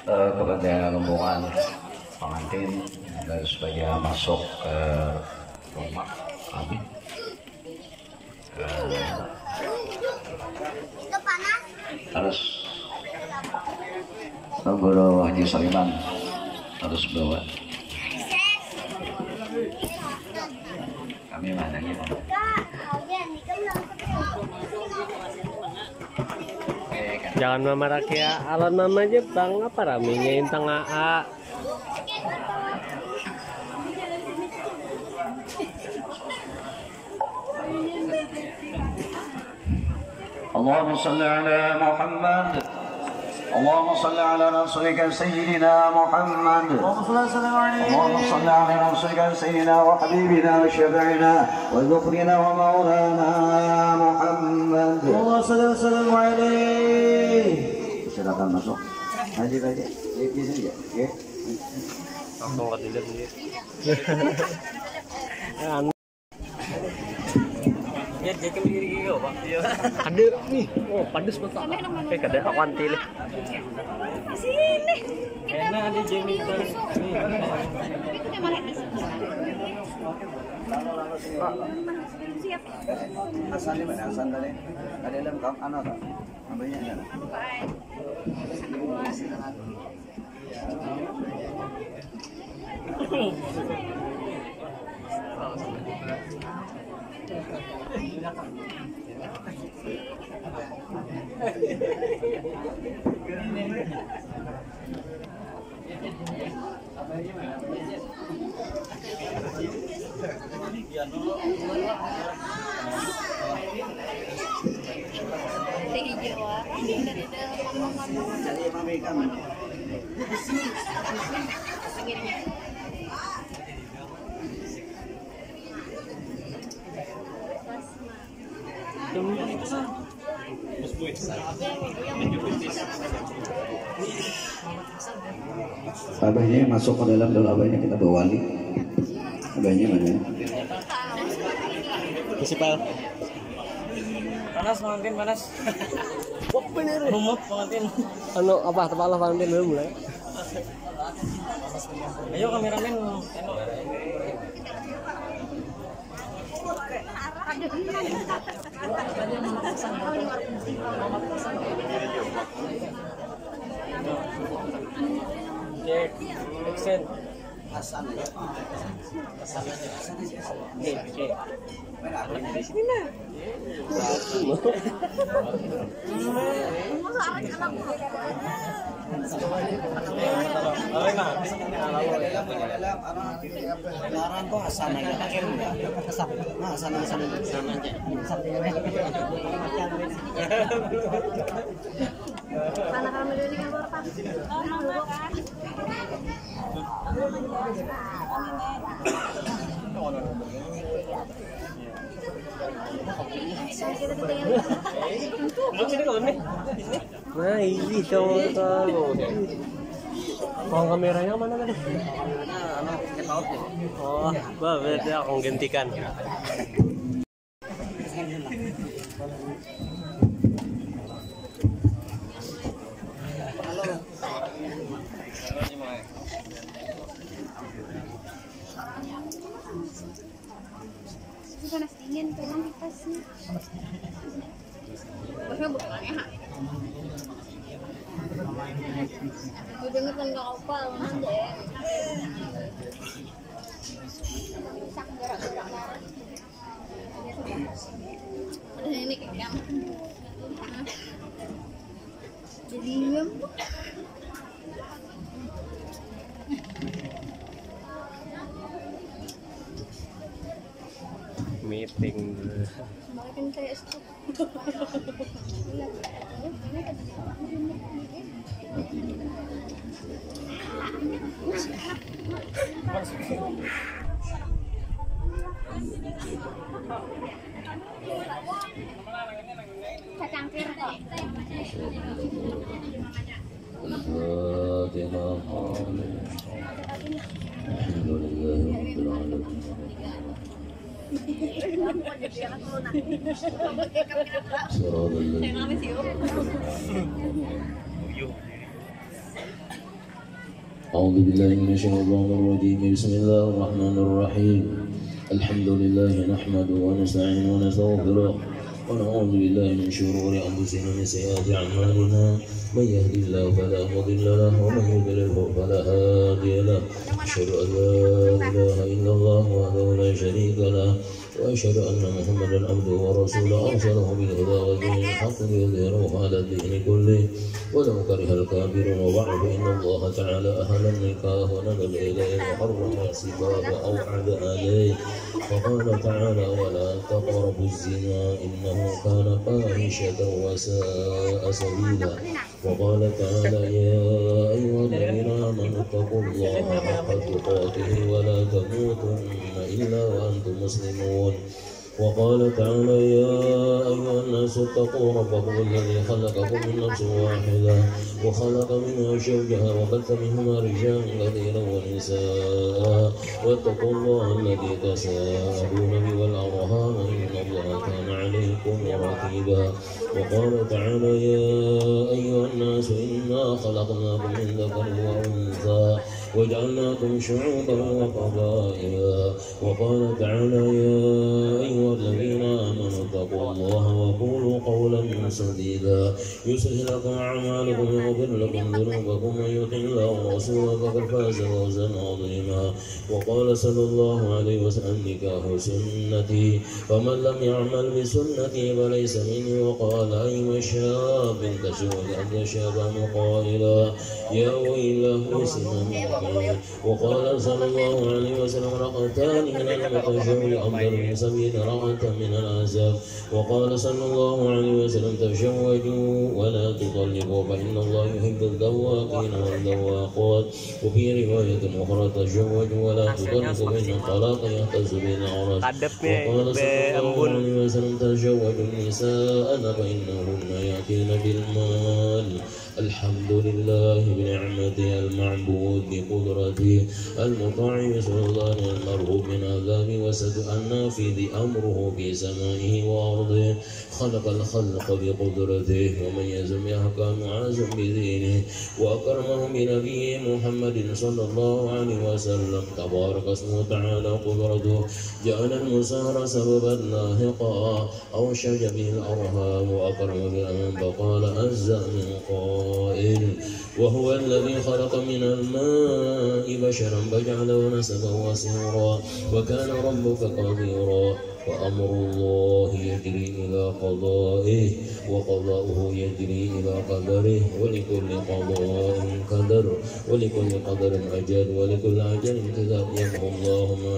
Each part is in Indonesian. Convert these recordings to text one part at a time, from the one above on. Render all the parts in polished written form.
kepada rombongan pengantin dan supaya masuk ke rumah kami. Harus Guru Haji Saliman harus bawa. Kami mana gitu. Jangan mama rakyat alon mama Jepang apa ramenya yang tengah A. Allahumma salli ala Muhammad. Allahumma salli ala rasulika sayyidina Muhammad. Allahumma salli ala rasulika sayyidina wa habibina wa syafi'ina wa dhukrina wa maulana Muhammad. Allahumma salli wa sallam alaihi. Silakan masuk. Haji aja. Di sini ya. Oke. Langsung ke dilihat dia. Ya jadi kiri gitu Pak. Ada nih. Oh, padas betul. Kayak ada awan tilih. Sini. Enak di Jamie terus. Siap. Hasan di mana? Hasan tadi. Ada lengkap anak tak? Ambilnya ada. Abahnya masuk ke dalam dulu, abahnya kita bawa wali. Abahnya mana? Prinsipal. Panas pengantin panas. Wah bener. Rumut pengantin. Anu apa tepat lah pengantin belum mulai. Ayo kameramen. Action. Hasan ya. Hasan aja. Oke. Di sini nah. Larang kok Hasan aja pakai enggak? Hasan aja. Mana kamu dulu kan Pak? Oh, kan. Nah ini coba. Kalau kameranya mana tadi? Oh, berarti aku gantikan. Panas dingin tolong dikasih. Bosnya bukan ya. Gue denger kan nggak opal nanti. Sak gerak-gerak marah. Ini kayak jadi meeting dulu. Makin kayak stop. Cangkir kok. أعوذ بالله من الشيطان الرجيم. بسم الله الرحمن الرحيم. الحمد لله نحمده ونستعينه ونستغفره ونعوذ بالله من شرور أنفسنا ومن سيئات أعمالنا. من يهد الله فلا مضل له ومن يضلل فلا هادي له. أشهد أن لا إله إلا الله وحده لا شريك له وأشهد أن محمدا عبده ورسوله أرسله بالهدى ودين الحق ليظهره على الدين كله ولو كره الكافرون. وبعد فإن الله تعالى أهل النكاح ونزل إليه وحرم السفاح وأوعد عليه فقال تعالى ولا تقربوا الزنا إنه كان فاحشة وساء سبيلا. وقال تعالى يا أيها الذين آمنوا اتقوا الله حق تقاته ولا تموتن إلا وأنتم مسلمون. وقال تعالى يا أيها الناس اتقوا ربكم الذي خلقكم من نفس واحدة وخلق منها زوجها وبث منهما رجالا كثيرا ونساء واتقوا الله الذي تساءلون به والأرحام إن الله كان عليكم رقيبا. وقال تعالى يا أيها الناس إنا خلقناكم من ذكر وأنثى وجعلناكم شعوبا وقبائل. وقال تعالى يا أيها الذين آمنوا اتقوا الله وقولوا قولا سديدا يصلح لكم أعمالكم ويغفر لكم ذنوبكم ومن يطع الله ورسوله فقد فاز فوزا عظيما. وقال صلى الله عليه وسلم نكاح سنتي فمن لم يعمل بسنتي فليس مني. وقال أيما شاب تشهد أن شابا قائلا يا ويله اسمه. وقال صلى الله عليه وسلم رقتان من المتشوي أفضل من 70 رقة من العذاب. وقال صلى الله عليه وسلم تزوجوا ولا تطلقوا فإن الله يحب الذواقين والذواقات. وفي رواية أخرى تزوجوا ولا تطلقوا فإن الطلاق يهتز بالعرش. وقال صلى الله عليه وسلم تزوجوا النساء فإنهن يأتين بالمال. الحمد لله بنعمته المعبود بقدرته المطاع بسلطان المرهوب من عذاب وسد النافذ أمره في سمائه وأرضه. خلق الخلق بقدرته وميز بأحكام عازم بدينه وأكرمه بنبيه محمد صلى الله عليه وسلم. تبارك اسمه تعالى قدرته جعل المسار سببا لاحقا أوشج به الأرهام وأكرم بالأمن فقال أجزأ من قائل وهو الذي خلق من الماء بشرا فجعله نسبا وسيرا وكان ربك قديرا. وأمر الله يجري إلى قضائه وقضاؤه يجري إلى قدره ولكل قضاء قدر ولكل قدر أجل ولكل أجل كتاب. يمحو الله ما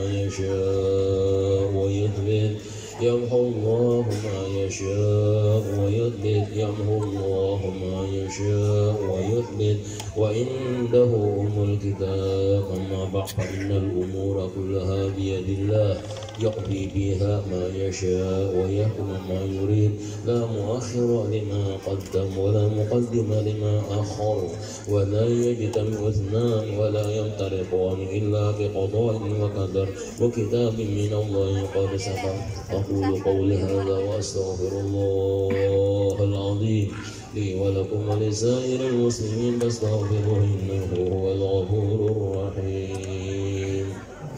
يشاء ويثبت يمحو الله ما يشاء ويثبت يمحو الله ما يشاء ويثبت وعنده أم الكتاب. أما بعد فإن الأمور كلها بيد الله يقضي بها ما يشاء ويحكم ما يريد لا مؤخر لما قدم ولا مقدم لما أخر ولا يجتمع اثنان ولا يفترقان إلا بقضاء وقدر وكتاب من الله قد سبق. أقول قولي هذا وأستغفر الله العظيم لي ولكم ولسائر المسلمين فاستغفروه إنه هو الغفور الرحيم.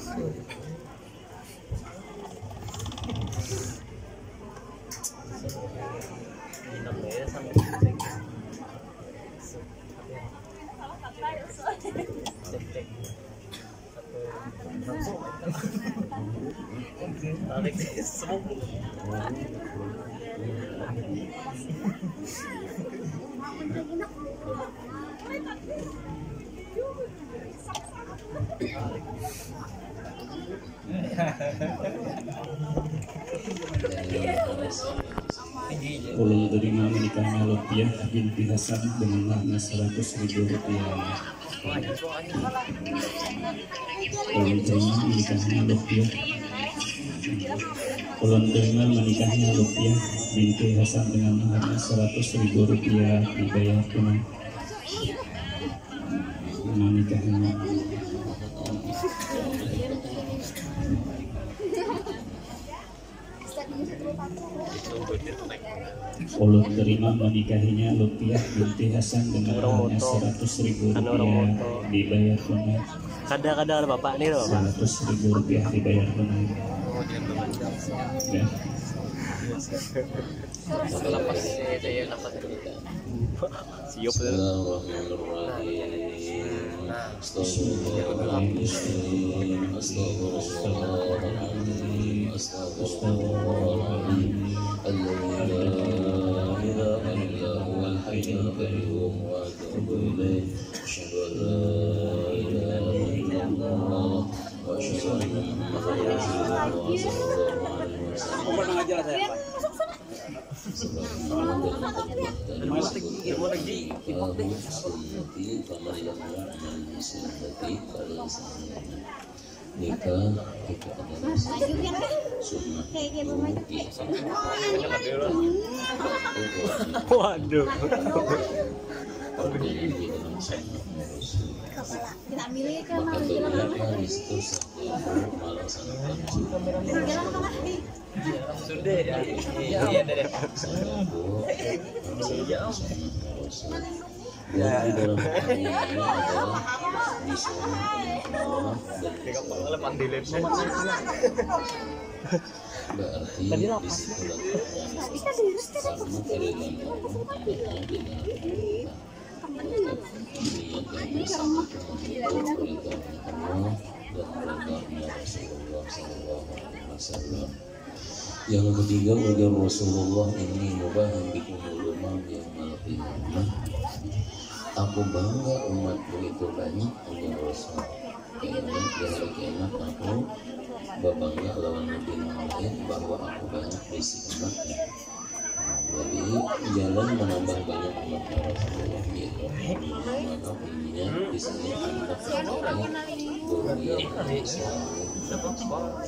Ulun terima menikahnya Lutfiah binti Hasan dengan makna 100.000 rupiah. Ulun terima menikahnya Lutfiah. Ulun terima menikahnya Lutfiah binti Hasan dengan makna 100.000 rupiah dibayar tunai. Menikahnya. ulun terima menikahinya Lutfiah binti Hasan dengan hanya 100.000 rupiah dibayar tunai. Kadang-kadang ada bapak nih loh, Pak. 100.000 rupiah dibayar tunai. Ya. Siup nikah itu adalah sunnah. Waduh. Kita ambil ke mana? Sudah ya. Iya deh. Dan di dalam ini adalah disuruh berarti di situ karena kerelaan Allah niat yang bersama untuk keridhaan Allah dan keridhaan Rasulullah SAW. Yang ketiga, ujar Rasulullah ini mubahan bikumul umam yang malqiyamah. Aku bangga umat begitu banyak ujar Rasul. Kemudian di hari kiamat aku berbangga lawan Nabi lain bahwa aku banyak besi umatnya. Jadi jalan menambah banyak umat Rasulullah gitu. Maka intinya di sini anda sebagai guru yang selalu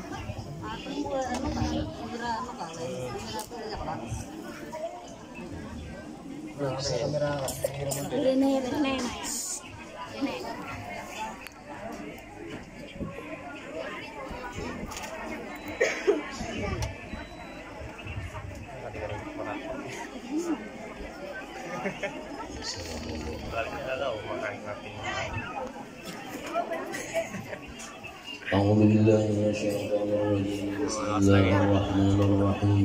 أعوذ بالله من الشيطان الرجيم. بسم الله الرحمن الرحيم.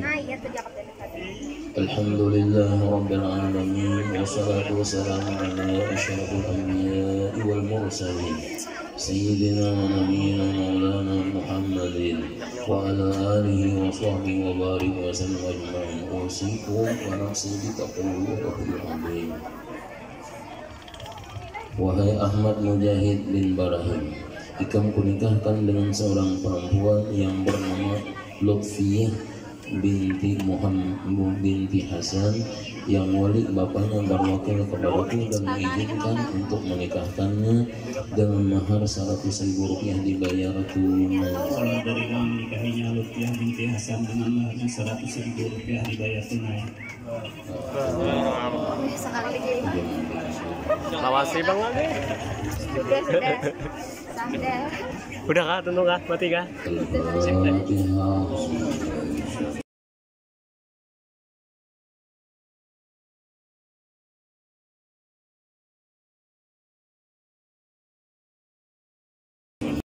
الحمد لله رب العالمين والصلاة والسلام على أشرف الأنبياء والمرسلين سيدنا ونبينا مولانا محمد وعلى آله وصحبه وبارك وسلم أجمعين. أوصيكم ونفسي بتقوى الله العظيم. Wahai Ahmad Mujahid bin Barahim, ikam kunikahkan dengan seorang perempuan yang bernama Lutfiah binti Muhammad binti Hasan yang wali bapaknya berwakil kepadaku dan mengizinkan untuk menikahkannya dengan mahar 100.000 rupiah dibayar tunai. Kalau dari menikahinya Lutfiah binti Hasan dengan maharnya 100.000 rupiah dibayar tunai. Lawasi banget deh. Sudah. Udah kah? Tunduk kah? Mati kah? Al-Fatihah.